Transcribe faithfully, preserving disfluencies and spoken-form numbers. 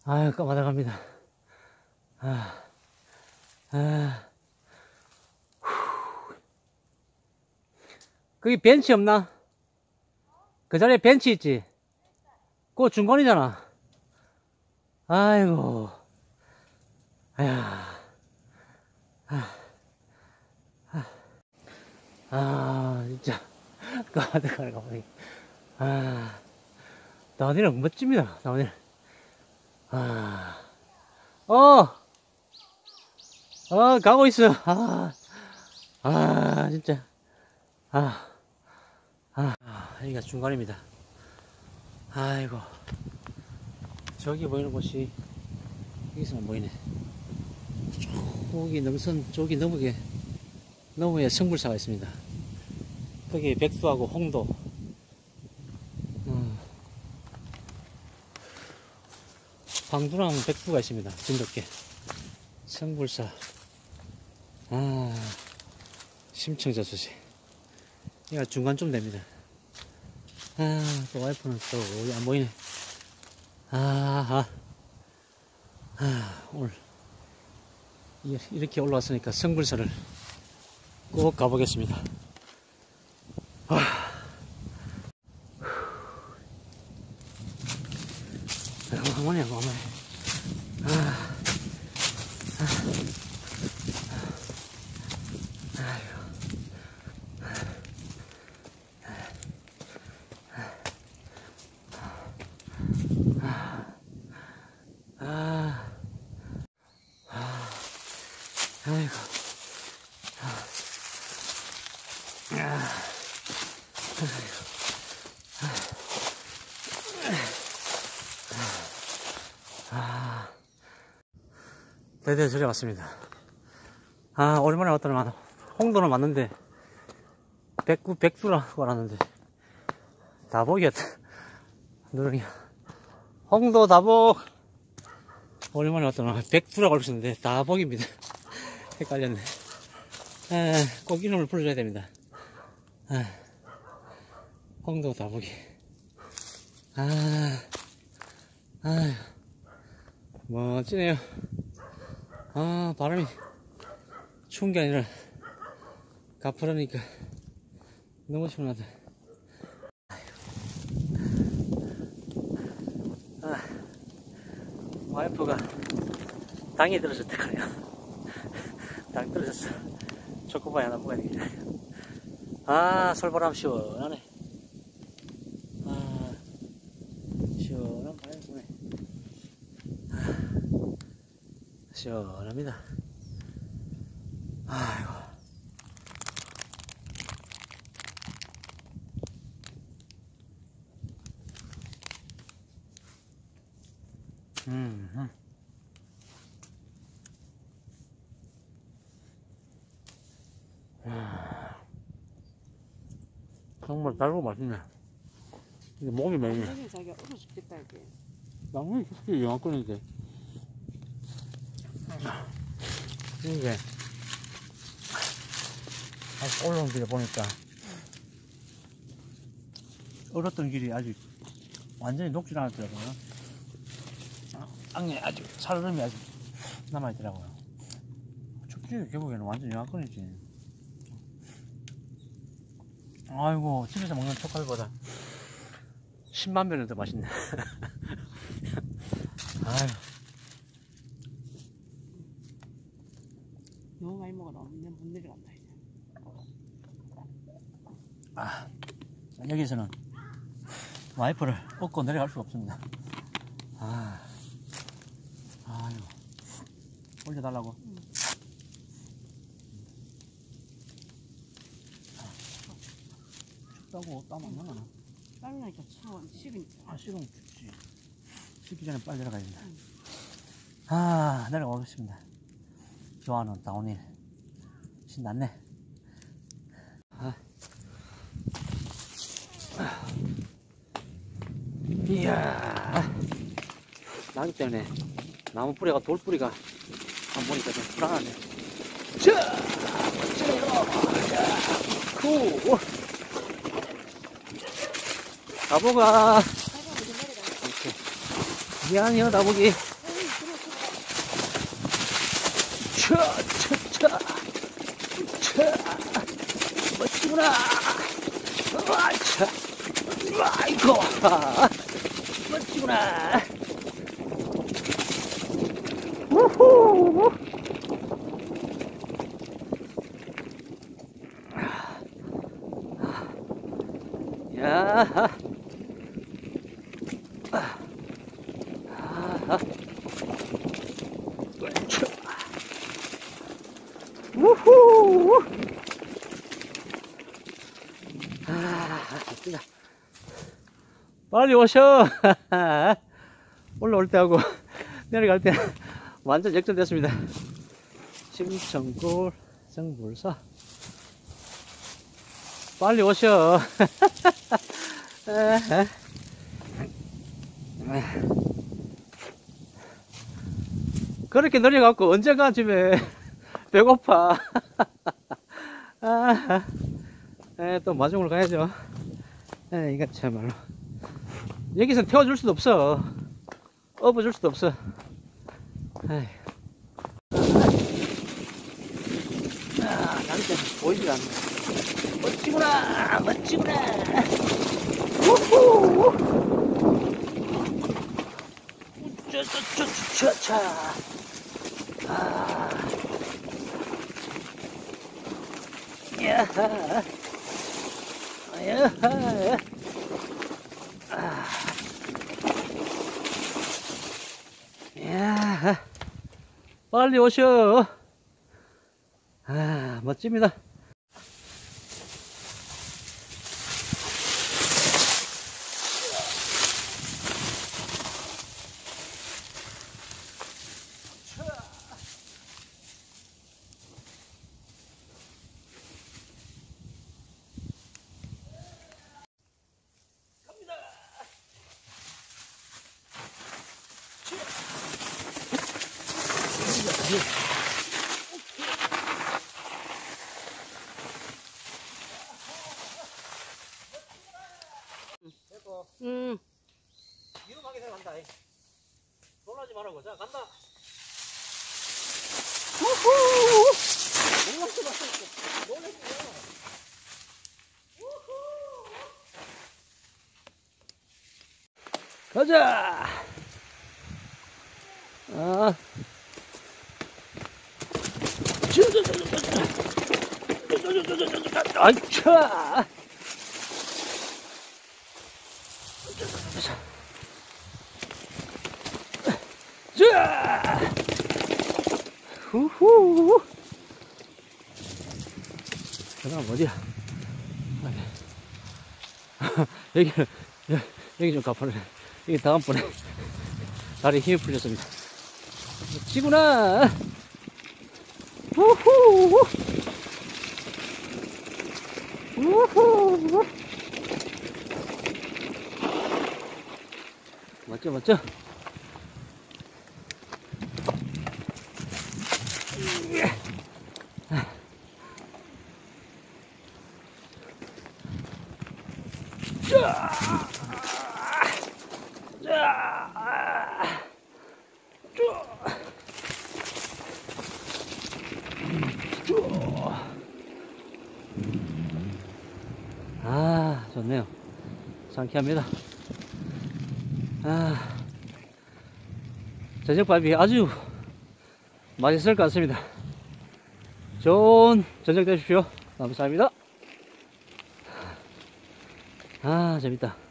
아유, 까마득 합니다. 아, 아. 거기 벤치 없나? 그 자리에 벤치 있지? 그거 중간이잖아. 아이고. 아야. 아, 아, 아 진짜. 까마득 하는 거 보니. 아, 나원이는 멋집니다, 나원이는. 아, 어, 어, 가고 있어. 아, 아, 진짜. 아, 아, 아, 여기가 중간입니다. 아이고. 저기 보이는 곳이, 여기서만 보이네. 저기 능선, 저기 너머에, 너머에 성불사가 있습니다. 거기 백두하고 홍도. 음. 방두랑 백두가 있습니다. 진돗개. 성불사. 아, 심청저수지. 얘가 중간쯤 됩니다. 아, 또 와이프는 또 어디 안 보이네. 아, 아, 아, 오늘 이렇게 올라왔으니까 성불사를 꼭 가보겠습니다. 아, 어머니, 어머니. 아, 아, 아, 아이고, 아, 아, 드디어 저리 왔습니다. 아, 오랜만에 왔더니 홍도는 맞는데 백구 백두라고 알았는데 다복이었다. 누렁이 홍도 다복. 오랜만에 왔더니 백두라고 알았는데 다복입니다. 헷갈렸네. 아, 꼭 이름을 불러줘야 됩니다. 아, 홍도 다복이. 아, 아, 멋지네요. 아, 바람이 추운 게 아니라 가파르니까 너무 시원하다. 아, 와이프가 당이 들어졌다 그래요. 당 떨어졌어. 초코바이 하나 먹어야 되겠다. 아, 솔바람 시원하네. 아, 시원한 바람 부네. 아, 시원합니다. 아이고. 음, 음. 정말 달고 맛있네. 이게 목이 메이네. 당연히 자기가 얼어 죽겠다 이게. 나무이 그렇게 영화권인데. 이게 다시 올라온 길에 보니까 얼었던 길이 아직 완전히 녹질 않았더라고요. 안에 아직 살얼음이 아직 남아있더라고요. 춥지 결국에는 완전 영화권이지. 아이고, 집에서 먹는 초콜릿보다 십만 배는 더 맛있네. 아유. 너무 많이 먹어라. 그냥 못 내려간다 이제. 아, 여기서는 와이프를 업고 내려갈 수가 없습니다. 아, 아유, 올려달라고. 응. 춥다고 땀 안 나나? 땀이 나니까 추워. 식으니까. 아, 식으면 춥지. 식기 전에 빨리 내려가야 된다. 응. 아, 내려가겠습니다. 좋아하는 다운힐. 신났네. 아. 이야, 나기 때문에 나무 뿌리가 돌 뿌리가 안 보니까 좀 불안하네. 자, 쿠, 나보가. 미안해요, 나보기. 차, 차, 차, 차. 멋지구나. 와, 차. 아이고. 멋지구나. 우후. 야. 아. 우후. 아, 좋습니다. 빨리 오셔. 올라올 때하고 내려갈 때 완전 역전됐습니다. 심청골 정불사. 빨리 오셔. 그렇게 느려갖고 언제가 집에 배고파. 아, 에, 또 마중으로 가야죠. 에, 이거 참말로 여기서 태워줄 수도 없어. 업어줄 수도 없어. 에이. 아, 나한테 보이질 않네. 멋지구나, 멋지구나. 우후. 우쩌쩌쩌쩌차. 아. 야하. 야하. 아. 야, 빨리 오셔. 아, 멋집니다. 음. 위험하게 생각한다. 놀라지 말라고. 자, 간다. 우후. 놀라지 말라고. 놀라지 마. 가자. 아. 아이차. 자. 후후. 그다음 어디야? 여기 여기 좀 가파르네. 여기 다음번에 다리에 힘이 풀렸습니다. 멋지구나. 우후. 우후. 멋져, 멋져. 자, 자, 아, 좋네요. 상쾌합니다. 아, 저녁밥이 아주 맛있을 것 같습니다. 좋은 저녁 되십시오. 감사합니다. 아, 재밌다.